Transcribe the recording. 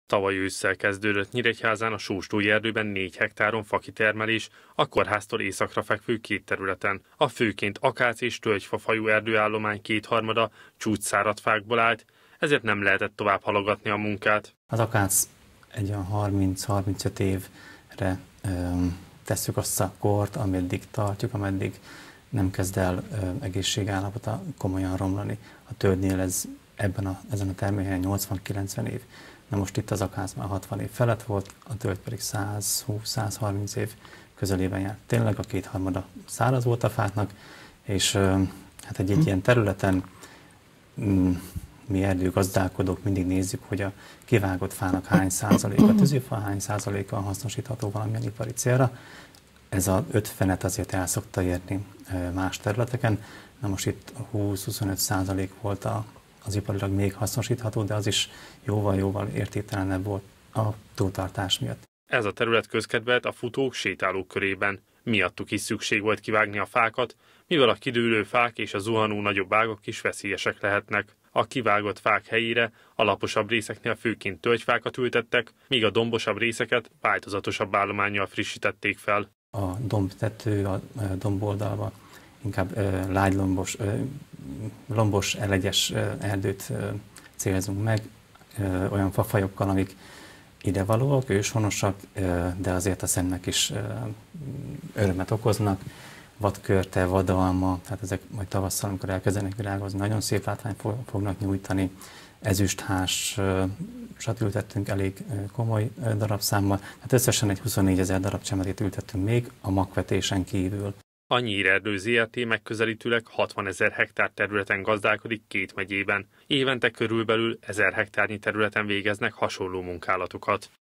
Tavaly ősszel kezdődött Nyíregyházán a Sóstúi erdőben 4 hektáron fakitermelés, a kórháztól északra fekvő 2 területen. A főként akác és tölgyfa fajú erdőállomány kétharmada csúcsszáradt fákból állt, ezért nem lehetett tovább halogatni a munkát. Az akác egy olyan 30-35 évre tesszük azt a kort, ameddig tartjuk, ameddig nem kezd el egészségállapota komolyan romlani. A tölgynél ez ezen a termőhelyen 80-90 év. Na most itt az akác már 60 év felett volt, a tölgy pedig 120-130 év közelében járt. Tényleg a kétharmada száraz volt a fáknak, és hát egy ilyen területen mi erdőgazdálkodók mindig nézzük, hogy a kivágott fának hány százaléka tűzifa, hány százaléka hasznosítható valamilyen ipari célra. Ez a 50-et azért el szokta érni más területeken. Na most itt 20-25% volt az iparilag még hasznosítható, de az is jóval értéktelenebb volt a túltartás miatt. Ez a terület közkedvelt a futók, sétálók körében. Miattuk is szükség volt kivágni a fákat, mivel a kidőlő fák és a zuhanó nagyobb ágak is veszélyesek lehetnek. A kivágott fák helyére a laposabb részeknél főként tölgyfákat ültettek, míg a dombosabb részeket változatosabb állománnyal frissítették fel. A dombtető, a domboldalba inkább lágylombos, lombos, elegyes erdőt célzunk meg, olyan fafajokkal, amik idevalóak, őshonosak, de azért a szemnek is örömet okoznak. Vadkörte, vadalma, tehát ezek majd tavasszal, amikor elkezdenek virágozni, nagyon szép látványt fognak nyújtani. Ezüsthásat ültettünk elég komoly darabszámmal, hát összesen egy 24 000 darab csemerét ültettünk még a magvetésen kívül. A Nyírerdő Zrt. Megközelítőleg 60 000 hektár területen gazdálkodik 2 megyében. Évente körülbelül 1000 hektárnyi területen végeznek hasonló munkálatokat.